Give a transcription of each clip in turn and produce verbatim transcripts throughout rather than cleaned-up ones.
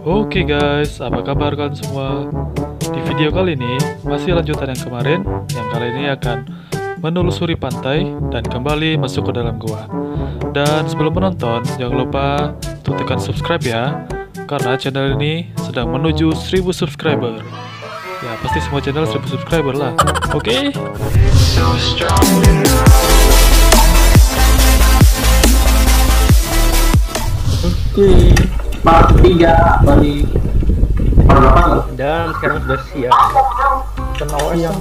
Oke guys, apa kabar kalian semua? Di video kali ini masih lanjutan yang kemarin, yang kali ini akan menelusuri pantai dan kembali masuk ke dalam gua. Dan sebelum menonton, jangan lupa untuk tekan subscribe ya, karena channel ini sedang menuju seribu subscriber. Ya pasti semua channel seribu subscriber lah. Oke? Oke, part tiga balik part delapan loh. Dan sekarang sudah siang. Kena yang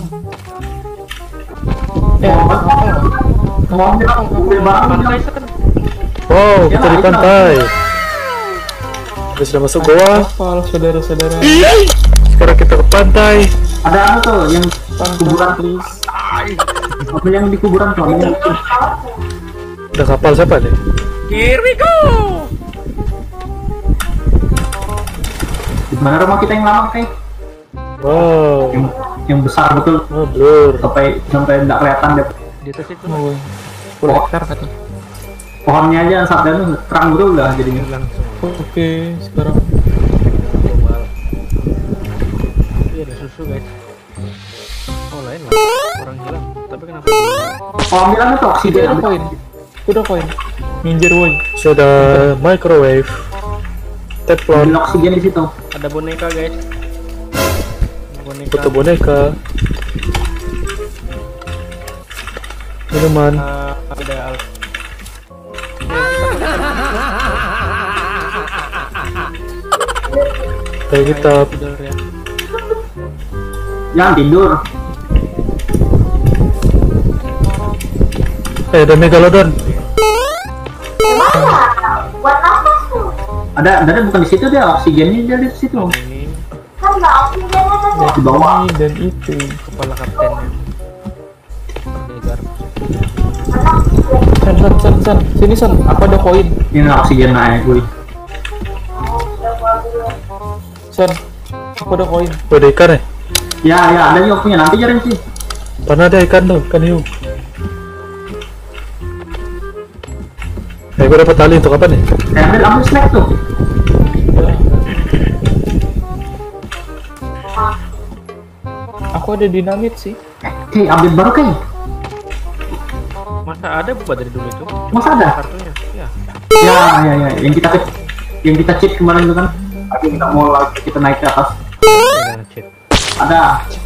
eh ngomong udah Pantai banget. kan? Wow, Ya, kita di itu. pantai. Kita sudah masuk goa. Kapal saudara-saudara. Sekarang kita ke pantai. Ada apa tuh yang kuburan please. mobil yang di kuburan tuh mobil yang Ada kapal siapa nih? Here we go. di mana rumah kita yang lama kayak Wow, yang, yang besar betul oh, blur. sampai sampai nggak kelihatan deh Di atas itu oh, full hektar katanya pohonnya aja saat itu terang betul udah jadinya langsung. oke sekarang Global. Iya ada susu guys. Oh lain lah. Orang hilang. Tapi kenapa? oh ambilan itu oksigen Udah koin, udah koin. Minjer woi. Sudah microwave. Teflon. ambil oksigen di situ Ada boneka guys. Boneka. Foto boneka. Minuman. Uh, ada al. Kayak kitab. Tidur ya. jangan tidur Eh, ada megalodon. Buat apa tuh? ada ada bukan di situ dia oksigennya dia di situ Ini Kan nggak oksigen aja. di bawah Ini dan itu. kepala kaptennya. Negar. San, san, san, san. Sini san. Aku ada koin. ini oksigen naik gue San. Aku ada koin. Oh, ada ikan ya? ya ya ada juga punya nanti jaring sih Mana ada ikan tuh? Ikan hiu. Eh, gue dapat tali untuk apa nih? eh, ambil ambil snack tuh Aku ada dinamit sih. eh ambil baru kayak Masa ada buat dari dulu itu? masa ada Kartunya. Ya. ya ya ya yang kita yang kita cheat kemarin itu kan tapi kita mau lagi kita naik ke atas Jangan cheat. ada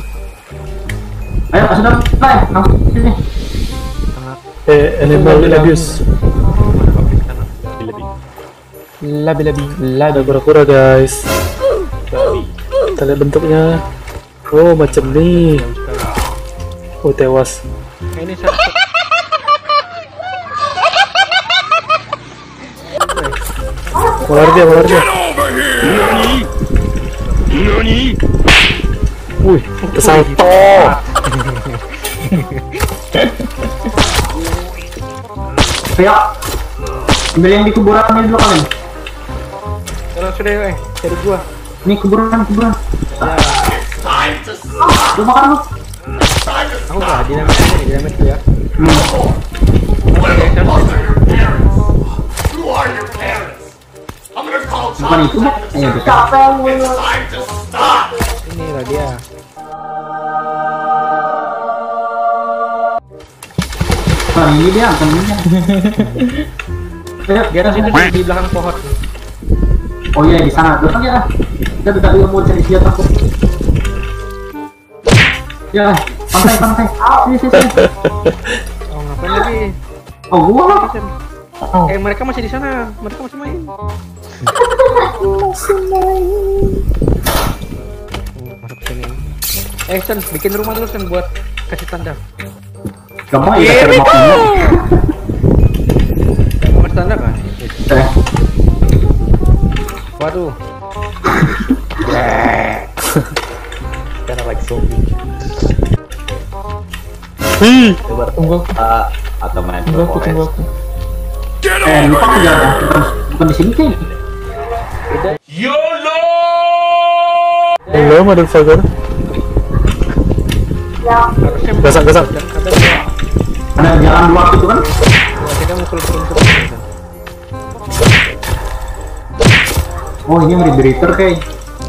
ayo sudah play langsung sini Sangat Eh, animal Bilang- abuse. konflik sana. Lebih-lebih. Labi labi Ada labi. kura-kura guys. Babi. Kita lihat bentuknya. Oh, macam nih. Jauh sekali. Oh, tewas. Eh, ini satu. Keluar dia, keluar dia. Wih, kesalto. ayo ambil yang di kuburan ini dulu kalian Kalau sudah eh dari gua. ini kuburan kuburan lu makan lu Aku nggak dinamit ini dinamit tuh ya. hmm. Oke, bukan itu Bok. ayo kita Capek mulu. ini lah dia. bukan ini dia bukan ini dia ayo Di atas itu di belakang pohon. oh iya di sana terus aja lah kita tidak juga mau cari senjata kok ya pantai pantai sini sini sini Oh ngapain lagi? oh gua lah Sen. Eh mereka masih di sana. Mereka masih main. Oh, masuk sini. Eh Sen, bikin rumah dulu Sen buat kasih tanda. gampang ya cari makannya Mau kasih tanda kan? eh Waduh. Karena like zombie. Wih, Tunggu aku, Uh, atau main tunggu aku, tunggu forest. aku. eh lupa aku jalan bukan, bukan di sini kayaknya hello motherfucker. Harusnya Gasak, gasak. dan kata dia ada jalan luar gitu kan kita mukul turun turun. Oh ini rebreather kayak.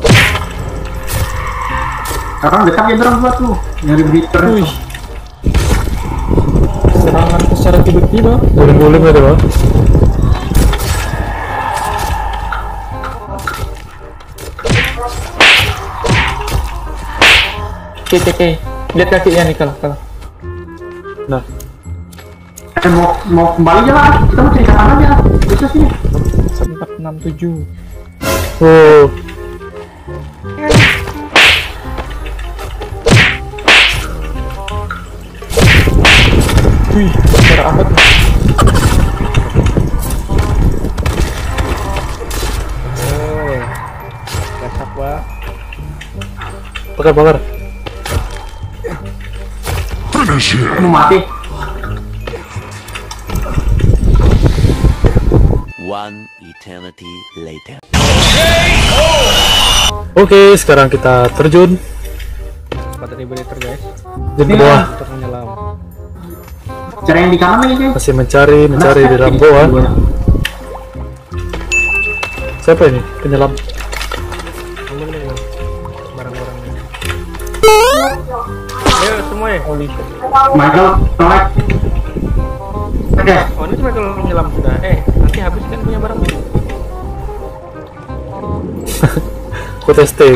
Sekarang dekat ya dorong gua tuh, yang rebreather. Wih. Serangan secara tiba-tiba. Boleh-boleh nggak ada, Bang? Oke, oke, oke. Lihat kakinya nih kalau kalau. Nah, Eh mau mau kembali aja lah, kita mau cari kapan aja. Bisa sih. empat enam tujuh. oh, Wih, suara apa tuh? Oh, gasak pak. bakar-bakar. Aku mau mati. One eternity later. Oke, sekarang kita terjun Empat ribu liter guys di bawah. untuk menyelam. Cara yang di kanan lagi guys. Masih mencari, mencari di dalam bawah. Siapa ini? Penyelam. Ambil nih Bang, barang-barangnya. Ayo semua ya. Michael, collect. Oke. Oh ini cuma kalau menyelam sudah. Eh nanti habis kan punya barang. Aku testing.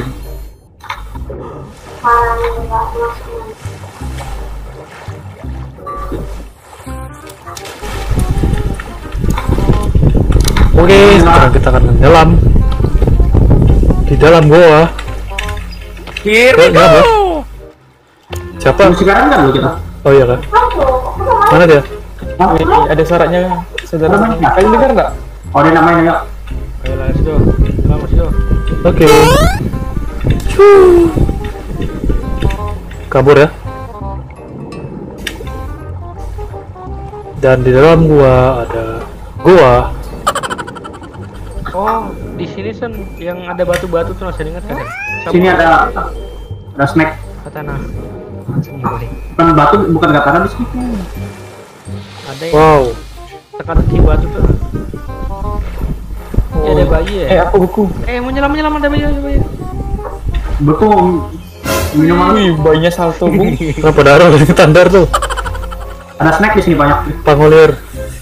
Oke, sekarang kita akan menyelam di dalam goa. Here we go. Siapa? Musik sekarang kan lo kita. Oh iya kan? Mana dia? Wih, ada suaranya saudara. Mana? Kalian dengar nggak? Oh dia namanya ya. Ayo let's go. Selam let's go. Oke. Kabur ya. Dan di dalam gua ada gua. Oh di sini Sen yang ada batu-batu tuh masih ingat kan? Sini ada ada snack. katana. Sembunyi. Bukan batu, bukan katana di sini. Ada yang Wow. teka-teki batu tuh. Oh. Ya, ada bayi ya. Eh, aku buku. Eh mau nyelam nyelam ada bayi ada bayi. Betul. Minuman. Wih, bayinya salto, Bung. Kenapa darah lagi standar tuh? Ada snack di sini banyak. Pangolir.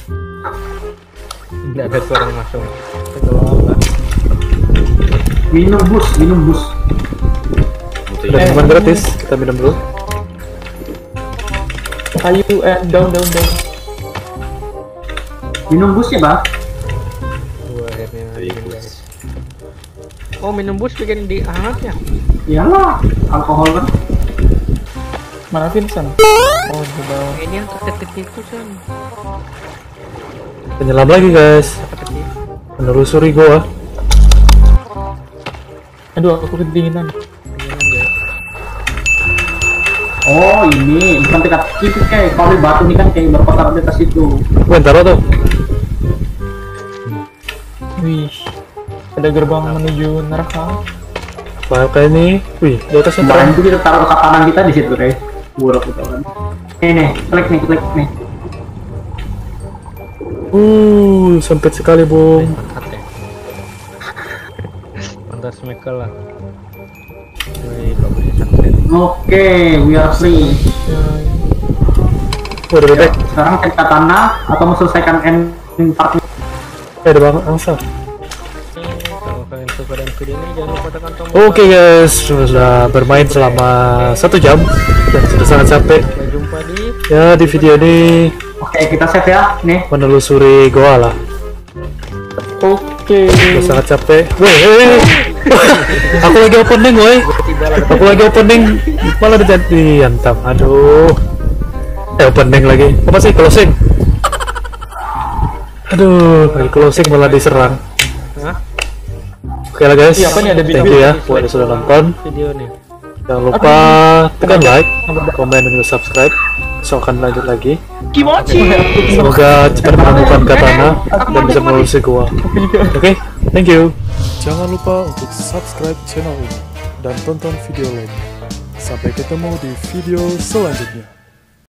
Tidak ada suara yang masuk. Tenggelam lah. Minum bus, minum bus. Ada minuman gratis. Kita minum dulu. Kayu, eh, daun, daun, daun. Minum bus ya bang. Gua akhirnya minum guys. Oh minum bus bikin di hangat ya? Iyalah, alkohol kan. Mana Vincent? Oh, di bawah. Eh, ini yang teka-teki itu Sen. Penyelam lagi guys. Teka-teki. Menelusuri goa. Aduh, aku kedinginan. Minum ya. Oh ini, bukan dekat itu kayak kalau di batu ini kan kayak berkotak di atas itu. Wah, taruh tuh. Wih, ada gerbang menuju neraka. Bahkan ini, wih, di atasnya Kemarin terang. itu kita taruh katanan kita di situ kayak buruk gitu kan. Nih nih, klik nih, klik nih. Uh, sempit sekali, Bung. Angkat ya. Pantas Michael lah. Wih, bagusnya sunset. Oke, we are free. Wah, ada bebek. Sekarang cek katana atau mau selesaikan ending part. Eh, ada banget angsa. Kalau kalian suka dengan video ini jangan lupa tekan tombol Oke guys, sudah bermain selama satu jam dan sudah sangat capek. Sampai jumpa di Ya, di video ini Oke, kita save ya. Nih. menelusuri goa lah. Oke. Sudah sangat capek. Woi, hei, hei. Aku lagi opening, woi. tiba lah. Aku lagi opening, malah dijadi diantam. Aduh. Eh, opening lagi. Apa sih closing? Aduh, lagi closing malah diserang. Hah? Oke lah guys. Iya, apa nih, ada Thank video? you ya buat yang sudah nonton. Video nih. Jangan lupa tekan like, komen dan juga subscribe. So akan lanjut lagi. Semoga cepat menemukan katana dan bisa menelusuri gua. Oke, thank you. Jangan lupa untuk subscribe channel ini dan tonton video lainnya. Sampai ketemu di video selanjutnya.